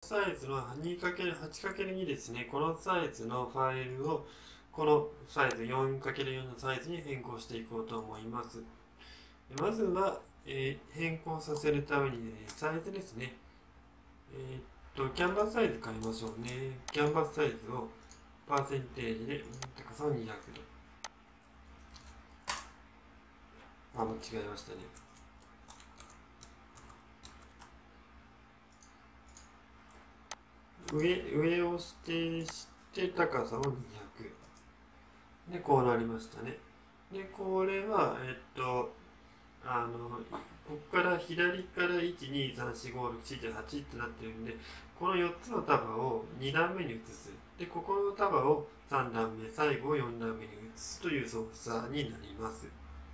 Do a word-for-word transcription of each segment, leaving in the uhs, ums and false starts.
サイズの にかけるはちかけるに ですね、このサイズのファイルをこのサイズ よんかけるよん のサイズに変更していこうと思います。まずは、えー、変更させるために、ね、サイズですね。えー、っと、キャンバスサイズ変えましょうね。キャンバスサイズをパーセンテージで高さをにひゃくど。あ、間違えましたね。上、上を指定して高さをにひゃく。で、こうなりましたね。で、これは、えっと、あの、ここから左からいち、に、さん、よん、ご、ろく、なな、はちってなってるんで、このよっつの束をに段目に移す。で、ここの束をさん段目、最後をよん段目に移すという操作になります。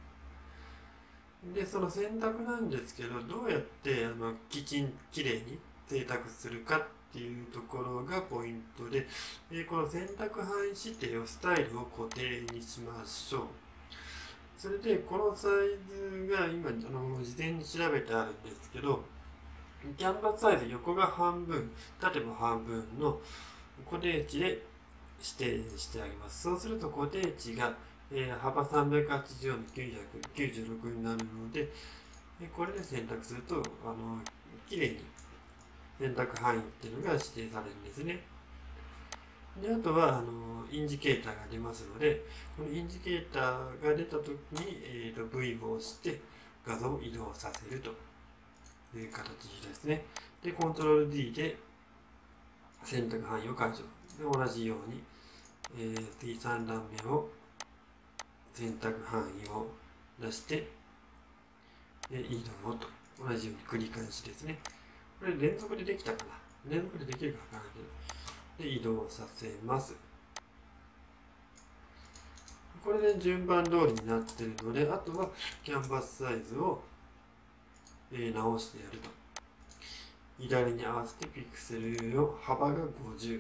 で、その選択なんですけど、どうやってあのきちん、きれいに選択するかっていうところがポイントで、えこの選択範囲指定をスタイルを固定にしましょう。それで、このサイズが今、あの事前に調べてあるんですけど、キャンバスサイズ横が半分、縦も半分の固定値で指定してあげます。そうすると固定値が、えー、幅さんびゃくはちじゅうよんのきゅうひゃくきゅうじゅうろくになるので、これで選択すると、あの、綺麗に選択範囲っていうのが指定されるんですね。で、あとは、あの、インジケーターが出ますので、このインジケーターが出たときに、えーと、ブイ を押して画像を移動させるという形ですね。で、コントロール ディー で選択範囲を解除。で、同じように、えー、次さん段目を選択範囲を出して、で移動と同じように繰り返しですね。これ連続でできたかな連続でできるかわからないけど。で、移動させます。これで順番通りになっているので、あとはキャンバスサイズを、えー、直してやると。左に合わせてピクセルの幅がごじゅ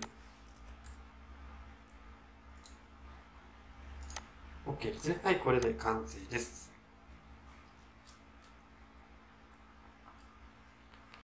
う。OK ですね。はい、これで完成です。